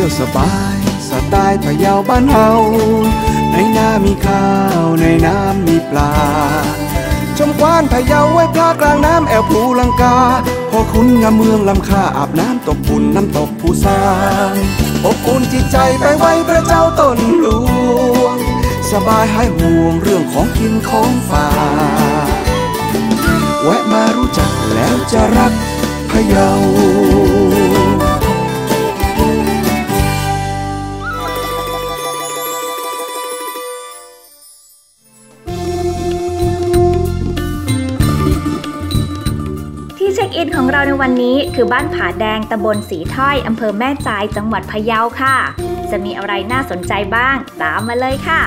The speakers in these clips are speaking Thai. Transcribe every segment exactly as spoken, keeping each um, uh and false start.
ยวสบายสไตล์พะเยาบ้านเฮาในนามีข้าวในน้ำมีปลาชมกวานพะเยาไว้พลากลางน้ำแอวภูลังกาพอคุณงามเมืองลำค่าอาบน้ำตกปุ่นน้ำตกภูซางอบอุ่นจิตใจไปไว้พระเจ้าต้นหลวงสบายหายห่วงเรื่องของกินของฝากแวะมารู้จักแล้วจะรักพะเยาเช็คอินของเราในวันนี้คือบ้านผาแดงตำบลสีถ้อยอำเภอแม่จายจังหวัดพะเยาค่ะจะมีอะไรน่าสนใจบ้างตามมาเลยค่ะ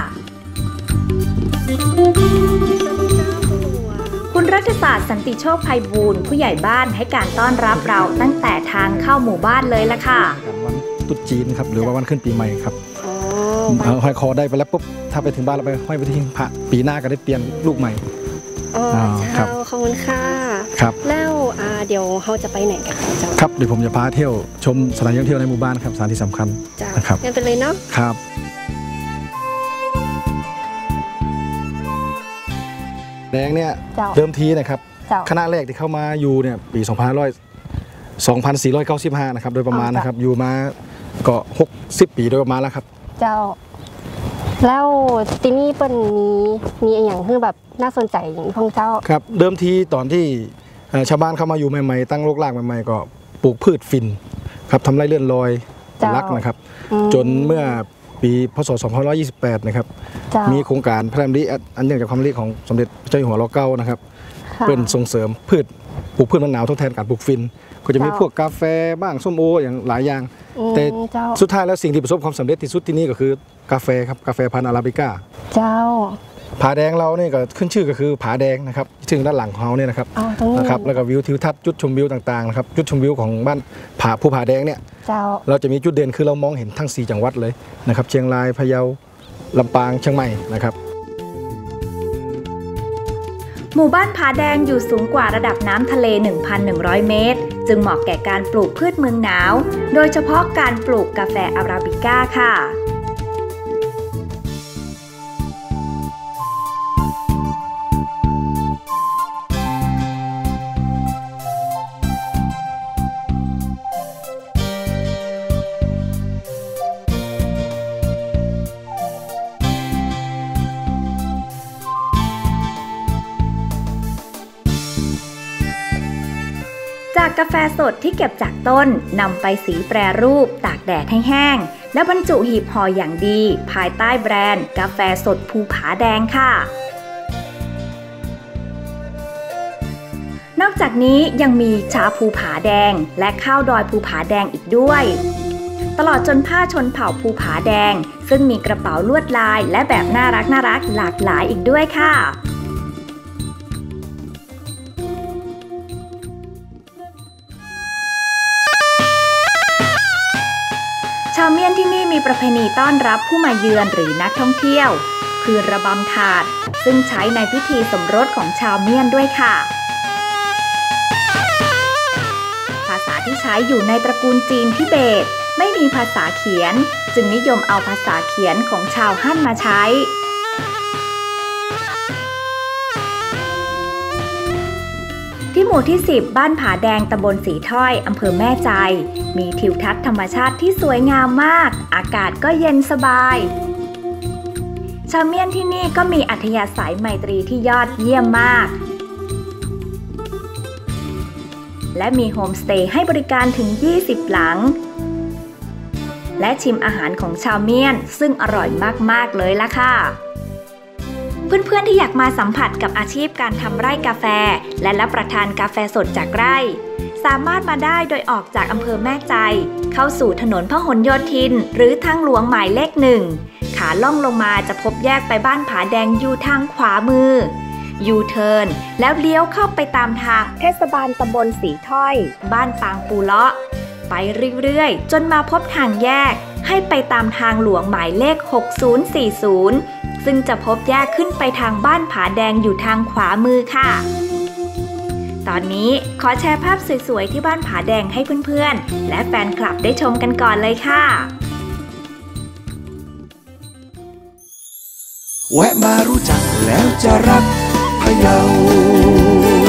คุณรัฐศาสตร์สันติโชคไพบูลย์ผู้ใหญ่บ้านให้การต้อนรับเราตั้งแต่ทางเข้าหมู่บ้านเลยละค่ะวันตรุษจีนครับหรือว่าวันขึ้นปีใหม่ครับเอาห้อยคอได้ไปแล้วปุ๊บถ้าไปถึงบ้านเราไปห้อยไปที่พระปีหน้าก็ได้เปลี่ยนลูกใหม่อ๋อเจ้าขอบคุณค่ะครับแล้วเดี๋ยวเขาจะไปไหนกันเจ้าครับเดี๋ยวผมจะพาเที่ยวชมสถานที่ท่องเที่ยวในหมู่บ้านครับสถานที่สำคัญนะครับงั้นไปเลยเนาะครับแดงเนี่ยเดิมทีนะครับคณะแรกที่เข้ามาอยู่เนี่ยปีสองพันสี่ร้อยเก้าสิบห้านะครับโดยประมาณนะครับอยู่มาก็หกสิบปีโดยประมาณแล้วครับเจ้าแล้วที่นี่เป็นมีมีอย่างที่แบบน่าสนใจอย่างของเจ้าครับเดิมทีตอนที่ชาวบ้านเข้ามาอยู่ใหม่ๆตั้งโรครากใหม่ๆก็ปลูกพืชฟินครับทำไรเลื่อนลอยลักนะครับจนเมื่อปีพศสองพันห้าร้อยยี่สิบแปดนะครับมีโครงการพระราชดำริอันเนื่องจากความริของสมเด็จพระเจ้าอยู่หัวรัชกาลที่เก้านะครับเป็นส่งเสริมพืชปลูกพืชมะนาวทดแทนการปลูกฟินก็จะมีพวกกาแฟบ้างส้มโออย่างหลายอย่างแต่สุดท้ายแล้วสิ่งที่ประสบความสำเร็จที่สุดที่นี่ก็คือกาแฟครับกาแฟพันธุ์อาราบิก้าเจ้าผาแดงเราเนี่ยก็ขึ้นชื่อก็คือผาแดงนะครับซึ่งด้านหลังของเขาเนี่ยนะครับนะครับแล้วก็วิวทิวทัศน์จุดชมวิวต่างๆนะครับจุดชมวิวของบ้านผาภูผาแดงเนี่ยเราจะมีจุดเด่นคือเรามองเห็นทั้งสี่จังหวัดเลยนะครับเชียงรายพะเยาลำปางเชียงใหม่นะครับหมู่บ้านผาแดงอยู่สูงกว่าระดับน้ำทะเล หนึ่งพันหนึ่งร้อย เมตรจึงเหมาะแก่การปลูกพืชเมืองหนาวโดยเฉพาะการปลูกกาแฟอาราบิก้าค่ะจากกาแฟสดที่เก็บจากต้นนำไปสีแปรรูปตากแดดให้แห้งและบรรจุหีบห่ออย่างดีภายใต้แบรนด์กาแฟสดภูผาแดงค่ะนอกจากนี้ยังมีชาภูผาแดงและข้าวดอยภูผาแดงอีกด้วยตลอดจนผ้าชนเผ่าภูผาแดงซึ่งมีกระเป๋าลวดลายและแบบน่ารักน่ารักหลากหลายอีกด้วยค่ะชาวเมียนที่นี่มีประเพณีต้อนรับผู้มาเยือนหรือนักท่องเที่ยวคือระบำถาดซึ่งใช้ในพิธีสมรสของชาวเมียนด้วยค่ะภาษาที่ใช้อยู่ในตระกูลจีนทิเบตไม่มีภาษาเขียนจึงนิยมเอาภาษาเขียนของชาวฮั่นมาใช้ที่หมู่ที่สิบบ้านผาแดงตำบลสีถ้อยอำเภอแม่ใจมีทิวทัศน์ธรรมชาติที่สวยงามมากอากาศก็เย็นสบายชาวเมียนที่นี่ก็มีอัธยาศัยไมตรีที่ยอดเยี่ยมมากและมีโฮมสเตย์ให้บริการถึงยี่สิบหลังและชิมอาหารของชาวเมียนซึ่งอร่อยมากๆเลยล่ะค่ะเพื่อนๆที่อยากมาสัมผัสกับอาชีพการทำไร่กาแฟและรับประทานกาแฟสดจากไร่สามารถมาได้โดยออกจากอำเภอแม่ใจเข้าสู่ถนนพหลโยธินหรือทางหลวงหมายเลขหนึ่งขาล่องลงมาจะพบแยกไปบ้านผาแดงอยู่ทางขวามือยูเทิร์นแล้วเลี้ยวเข้าไปตามทางเทศบาลตำบลสีถ้อยบ้านปางปูเลาะไปเรื่อยๆจนมาพบทางแยกให้ไปตามทางหลวงหมายเลขหกศูนย์สี่ศูนย์ซึ่งจะพบแยกขึ้นไปทางบ้านผาแดงอยู่ทางขวามือค่ะตอนนี้ขอแชร์ภาพสวยๆที่บ้านผาแดงให้เพื่อนๆและแฟนคลับได้ชมกันก่อนเลยค่ะแวะมารู้จักแล้วจะรักพะเยา